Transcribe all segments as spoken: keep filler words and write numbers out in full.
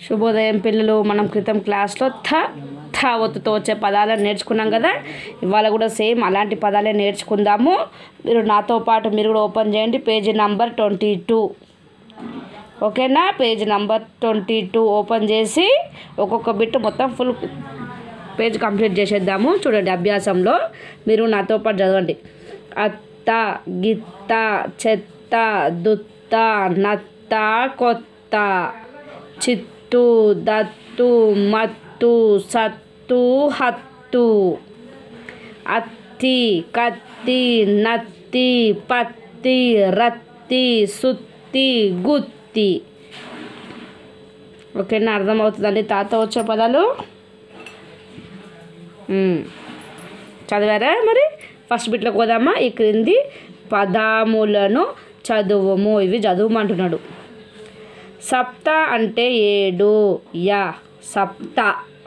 శుభోదయం పిల్లలు. మనం క్రితం క్లాస్లో థ థ ఒత్తుతో వచ్చే పదాలను నేర్చుకున్నాం కదా. ఇవాళ కూడా సేమ్ అలాంటి పదాలే నేర్చుకుందాము. మీరు నాతో పాటు మీరు కూడా ఓపెన్ చేయండి పేజీ నంబర్ ట్వంటీ టూ. ఓకేనా? Page number twenty two open చేసి ఒక్కొక్క బిట్ మొత్తం ఫుల్ పేజ్ కంప్లీట్ చేసేద్దాము. చూడండి, అభ్యాసంలో మీరు నాతో పాటు చదవండి. అత్త, గిత్త, చెత్త, దుత్త, నత్త, కొత్త, చిత్తు, దత్తు, మత్తు, సత్తు, హత్తు, అత్తి, కత్తి, నత్తి, పత్తి, రత్తి, సుత్తి, గుత్తి. ఓకేనా? అర్థమవుతుందండి తాత వచ్చే పదాలు చదివారా? మరి ఫస్ట్ బిట్లోకి పోదామా. ఈ క్రింది పదములను చదువుము. ఇవి చదువుమంటున్నాడు. సప్త అంటే ఏడు. యా సప్త.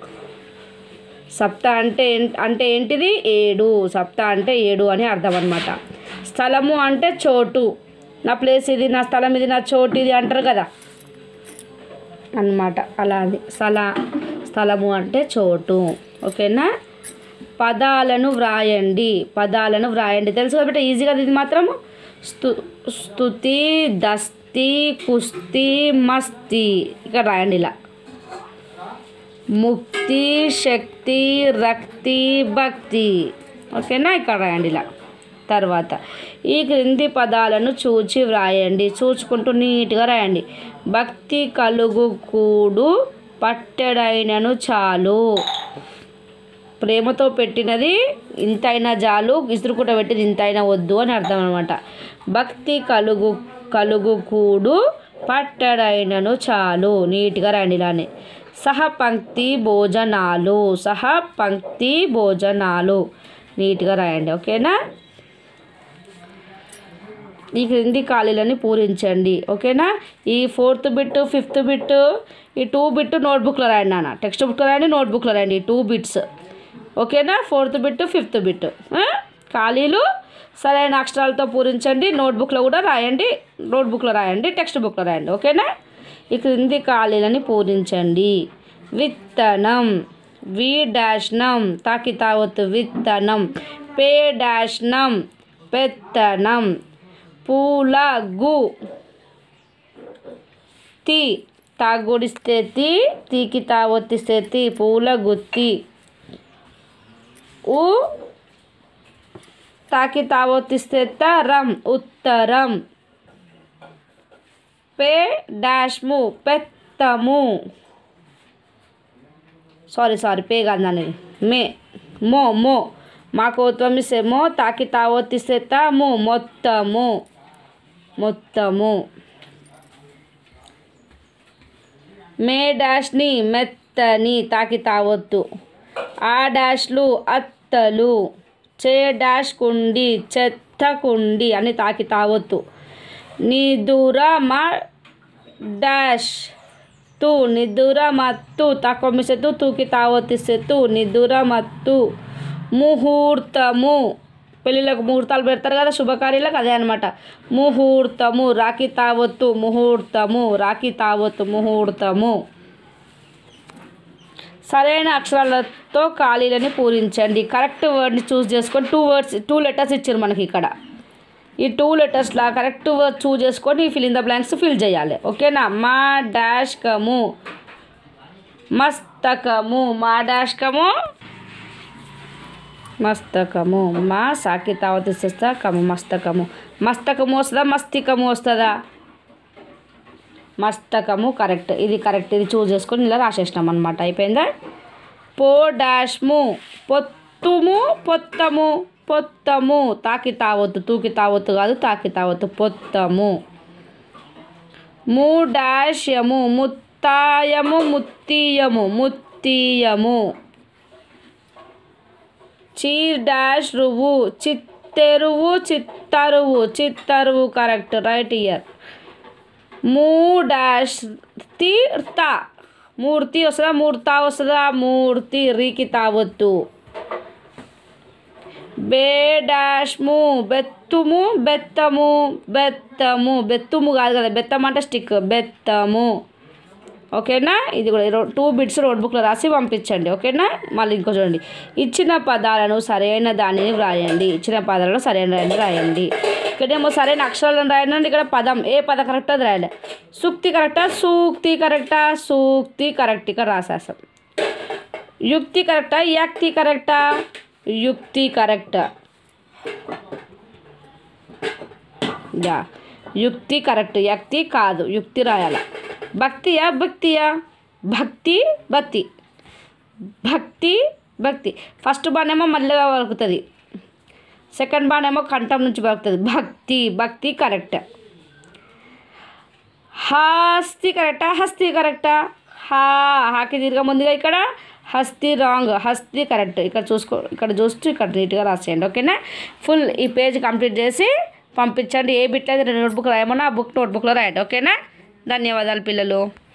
సప్త అంటే అంటే ఏంటిది? ఏడు. సప్త అంటే ఏడు అని అర్థం అన్నమాట. స్థలము అంటే చోటు. నా ప్లేస్ ఇది, నా స్థలం ఇది, నా చోటు ఇది అంటారు కదా అన్నమాట. అలా అది స్థల స్థలము అంటే చోటు. ఓకేనా? పదాలను వ్రాయండి. పదాలను వ్రాయండి తెలుసు కాబట్టి ఈజీగా ఇది మాత్రం. స్తు స్తుతి, దస్తి, కుస్తీ, మస్తి. ఇక్కడ రాయండి ఇలా. ముక్తి, శక్తి, రక్తి, భక్తి. ఓకేనా? ఇక్కడ రాయండి ఇలా. తర్వాత ఈ క్రింది పదాలను చూచి వ్రాయండి. చూచుకుంటూ నీట్గా రాయండి. భక్తి కలుగు కూడు పట్టెడైనను చాలు. ప్రేమతో పెట్టినది ఇంతైనా చాలు, ఇసురుకుంట పెట్టింది ఇంతైనా వద్దు అని అర్థం అనమాట. భక్తి కలుగు కలుగు కూడు పట్టడైనను చాలు. నీట్గా రాయండి ఇలానే. సహ పంక్తి భోజనాలు. సహ పంక్తి భోజనాలు. నీట్గా రాయండి. ఓకేనా? ఈ క్రింది ఖాళీలని పూరించండి. ఓకేనా? ఈ ఫోర్త్ బిట్, ఫిఫ్త్ బిట్, ఈ టూ బిట్ నోట్బుక్లో రాయండి నాన్న. టెక్స్ట్ బుక్లో రాయండి, నోట్బుక్లో రాయండి. ఈ టూ బిట్స్. ఓకేనా? ఫోర్త్ బిట్, ఫిఫ్త్ బిట్ ఖాళీలు సరైన అక్షరాలతో పూరించండి. నోట్బుక్లో కూడా రాయండి, నోట్బుక్లో రాయండి, టెక్స్ట్ బుక్లో రాయండి. ఓకేనా? ఈ క్రింది ఖాళీలని పూరించండి. విత్తనం. వి డాష్నం. తాకి తావత్తు విత్తనం. పే డాష్నం. పెత్తనం. పూల గు. తి తాగుడిస్తే తి, తీకి తావొత్తిస్తే తి, పూల గుత్తి. ఉ తాకి తావొత్తిస్తే తరం, ఉత్తరం. పే డాష్ము, పెత్తము. సారీ సారీ పే కాదు అనేది మే. మో మో మాకోత్వం ఇస్తే మో, తాకి తావొత్తిస్తే తాము, మొత్తము. మొత్తము. మే డాష్ని, మెత్తని. తాకి తావొత్తు. ఆ డాష్లు, అత్తలు. చే డాష్ కుండి, చెత్త కుండి అని తాకి తావొత్తు. నిదుర మా డాష్ తు. నిదుర మత్తు. తాకొమ్మిసెత్తు, తూకి తావొత్తిసెత్తు. నిదుర మత్తు. ముహూర్తము. పెళ్ళిళ్ళకు ముహూర్తాలు పెడతారు కదా, శుభకార్యాలకు, అదే అనమాట. ముహూర్తము. రాకి తావొత్తు, ముహూర్తము. రాకి తావొత్తు, ముహూర్తము. సరైన అక్షరాలతో ఖాళీలని పూరించండి. కరెక్ట్ వర్డ్ని చూస్ చేసుకొని టూ వర్డ్స్ టూ లెటర్స్ ఇచ్చారు మనకి ఇక్కడ. ఈ టూ లెటర్స్లా కరెక్ట్ వర్డ్ చూస్ చేసుకొని fill in the blanks fill చేయాలి. ఓకేనా? మా డాష్ కము, మస్తకము. మా డాష్ కము, మస్తకము. మా సాకి తావతిస్తా కము, మస్తకము. మస్తకము వస్తుందా, మస్తికము వస్తుందా? మస్తకము కరెక్ట్. ఇది కరెక్ట్. ఇది చూస్ చేసుకొని ఇలా రాసేసినాం అనమాట. అయిపోయిందా? పో డాష్ము. పొత్తుము, పొత్తము. పొత్తము. తాకి తావొత్తు, తూకి తావొత్తు కాదు, తాకి తావొత్తు. పొత్తము. ము డాష్యము. ముత్తాయము, ముత్తీయము. ముత్తీయము. చీ డాష్ రువు. చిత్తెరువు, చిత్తరువు. చిత్తరువు కరెక్ట్. Right here. మూ డాష్ తీర్త. మూర్తి వస్తుందా, మూర్త వస్తుందా? మూర్తి. రీకి తావొత్తు. బే డాష్ ము. బెత్తుము, బెత్తము. బెత్తము. బెత్తుము కాదు కదా, బెత్తం అంటే స్టిక్. బెత్తము. ఓకేనా. ఇది కూడా టూ బిట్స్ నోట్బుక్లో రాసి పంపించండి. ఓకేనా. మళ్ళీ ఇంకో చూడండి, ఇచ్చిన పదాలను సరైన దానిని వ్రాయండి. ఇచ్చిన పదాలను సరైన దానిని రాయండి. ఇక్కడేమో సరైన అక్షరాలను రాయండి, ఇక్కడ పదం ఏ పదం కరెక్ట్ అది రాయాలి. సూక్తి కరెక్టా, సూక్తి కరెక్టా, సూక్తి కరెక్ట్ ఇక్కడ రాసేస్తాం. యుక్తి కరెక్టా, యాక్తి కరెక్టా, యుక్తి కరెక్టా, యా యుక్తి కరెక్ట్, యక్తి కాదు, యుక్తి రాయాల. భక్తియా భక్తియా, భక్తి భక్తి, భక్తి భక్తి. ఫస్ట్ బాణేమో మళ్ళీగా పలుకుతుంది, సెకండ్ బాణేమో కంఠం నుంచి పలుకుతుంది. భక్తి భక్తి కరెక్ట్. హస్తి కరెక్టా, హస్తి కరెక్టా, హా హాకి దీర్ఘం ముందుగా ఇక్కడ హస్తి రాంగ్, హస్తి కరెక్ట్. ఇక్కడ చూసుకో, ఇక్కడ చూస్తూ ఇక్కడ నీట్గా రాసేయండి. ఓకేనా. ఫుల్ ఈ పేజ్ కంప్లీట్ చేసి పంపించండి. ఏ బిట్ అయితే నోట్బుక్ రాయమన్నా ఆ బుక్ నోట్బుక్లో రాయండి. ఓకేనా. ధన్యవాదాలు పిల్లలు.